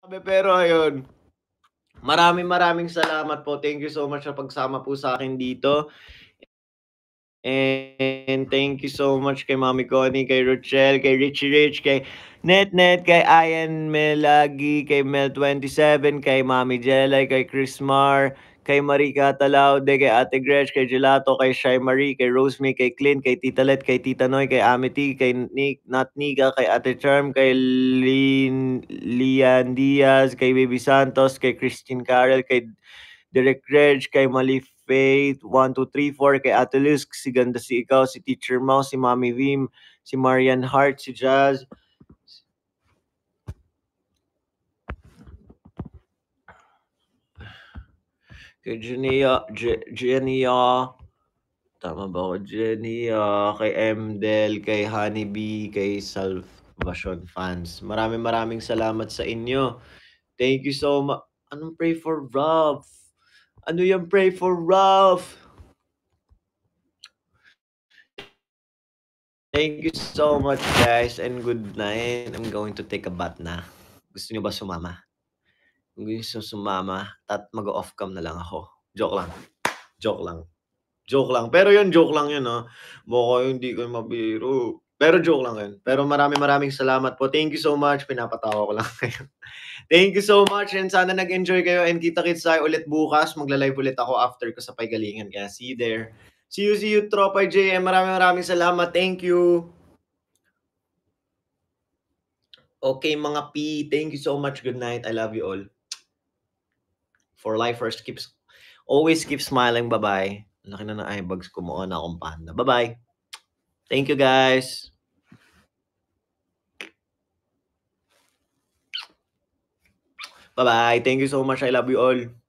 Pero ayun, maraming salamat po. Thank you so much sa pagsama po sa'kin dito. And thank you so much kay Mami Connie, kay Rochelle, kay Richie Rich, kay Net, kay Ian Melagi, kay Mel27, kay Mami Jelay, kay Chris Mar, kay Marika Talaude, kay Ate Gretch, kay Gelato, kay Shy Marie, kay Rosemary, kay Clint, kay Tita Let, kay Tita Noy, kay Amity, kay Nick, Not Nika, kay Ate Charm, kay Lian Diaz, kay Baby Santos, kay Christine Carrel, kay Direk Reg, kay Mali Faith, 1, 2, 3, 4, kay Ate Luz, si Ganda si Ikaw, si Teacher Mouse, si Mami Vim, si Marian Hart, si Jazz, kay Genia, tama ba ako? Genia, kay Emdel, kay Honeybee, kay Salvation Fans. Maraming salamat sa inyo. Thank you so much. Anong pray for Ralph? Ano yung pray for Ralph? Thank you so much, guys, and good night. I'm going to take a bath na. Gusto niyo ba sumama? Kung gusto sumama, mag-o-off cam na lang ako. Joke lang. Joke lang. Joke lang. Pero yun, joke lang yun, no? Baka hindi ko mabiro. Pero joke lang yun. Pero maraming salamat po. Thank you so much. Pinapatawa ko lang kayo. Thank you so much and sana nag-enjoy kayo and kita-kits tayo ulit bukas. Magla-live ulit ako after ko sa Paygalingan. Kaya see you there. See you, Tropa JM. Maraming salamat. Thank you. Okay, mga P. Thank you so much. Good night. I love you all. For life first, always keep smiling. Bye-bye. Laki na ng eyebags ko. Mukha na akong panda. Bye-bye. Thank you, guys. Bye-bye. Thank you so much. I love you all.